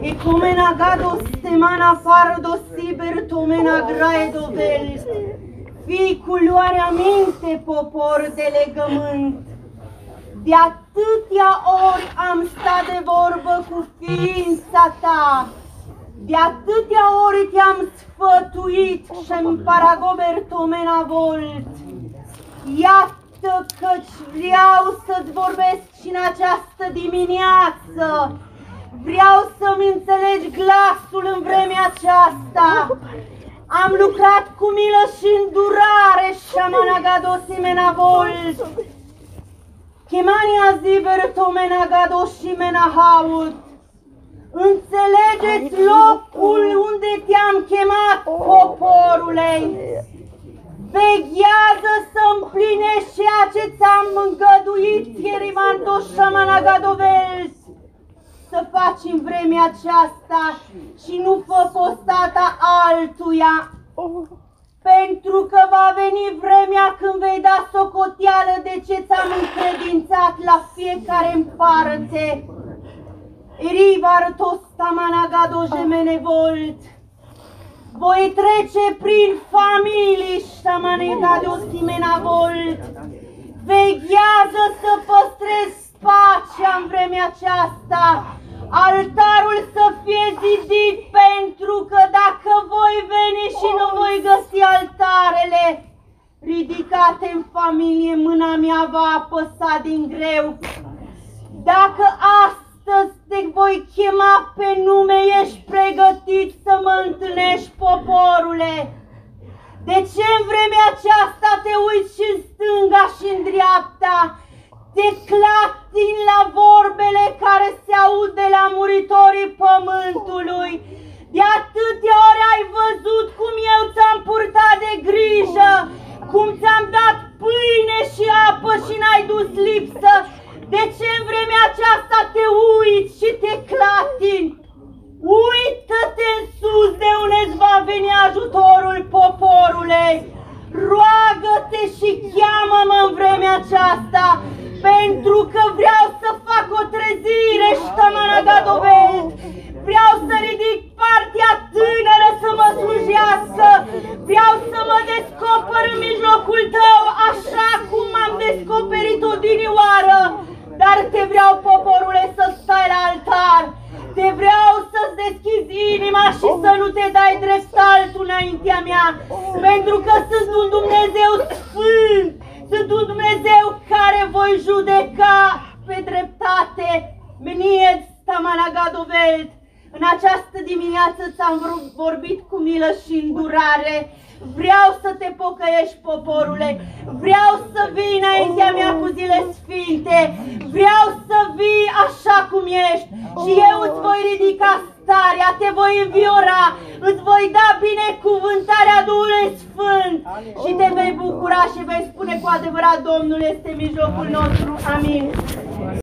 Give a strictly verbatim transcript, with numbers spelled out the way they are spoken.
E come nagado stemana fardo siber tomena grae dovel, fii cu luarea minte popor de legământ. De atâtea ori am stat de vorbă cu ființa ta, de atâtea ori te-am sfătuit și-mi paragober tomena volt. Iată căci vreau să-ți vorbesc și în această dimineață. Vreau să-mi înțelegi glasul în vremea aceasta. Am lucrat cu milă și îndurare și am anagado simena volt. Chemania ziver tomena gado și mena haut. Înțelegeți locul unde te-am chemat, poporule. Veghează să împlinești ceea ce ți-am îngăduit, Ierimanto Shamanagadovels, să faci în vremea aceasta și nu fă postata altuia, pentru că va veni vremea când vei da socoteală de ce ți-am încredințat la fiecare în parte. Erivar Tostamanagado Jemenevolt. Voi trece prin familii Shamanegado Simenavolt. Veghează să păstrezi pacea în vremea aceasta. Altarul să fie zidit, pentru că dacă voi veni și nu voi găsi altarele ridicate în familie, mâna mea va apăsa din greu. Dacă astăzi te voi chema pe nume, ești pregătit să mă întâlnești, poporule? De ce în vremea aceasta te uiți și în stânga și în dreapta? Te clatin la vorbele care se aud de la muritorii pământului. De atâtea ori ai văzut cum eu ți-am purtat de grijă, cum ți-am dat pâine și apă și n-ai dus lipsă. De ce în vremea aceasta te uiți și te clatini? Uită-te în sus de unde îți va veni ajutorul, poporule. Roagă-te și cheamă-mă în vremea aceasta, pentru că vreau să fac o trezire, Shamanagadovels. Vreau să ridic partea tânără să mă slujească. Vreau să mă descoper în mijlocul tău, așa cum m-am descoperit odinioară. Dar te vreau, poporule, să stai la altar. Te vreau să-ți deschizi inima și să nu te dai drept altul înaintea mea. Pentru că sunt un Dumnezeu sfânt. Sunt un Dumnezeu care voi judeca pe dreptate. Menied Stamanagadovel. În această dimineață ți-am vorbit cu milă și îndurare. Vreau să te pocăiești, poporule. Vreau să vii înaintea mea cu zile sfinte. Vreau să vii așa cum ești. Și eu îți voi ridica starea, te voi înviora, îți voi da binecuvântarea Duhului Sfânt. Și te vei bucura și vei spune cu adevărat: Domnul este în mijlocul nostru. Amin.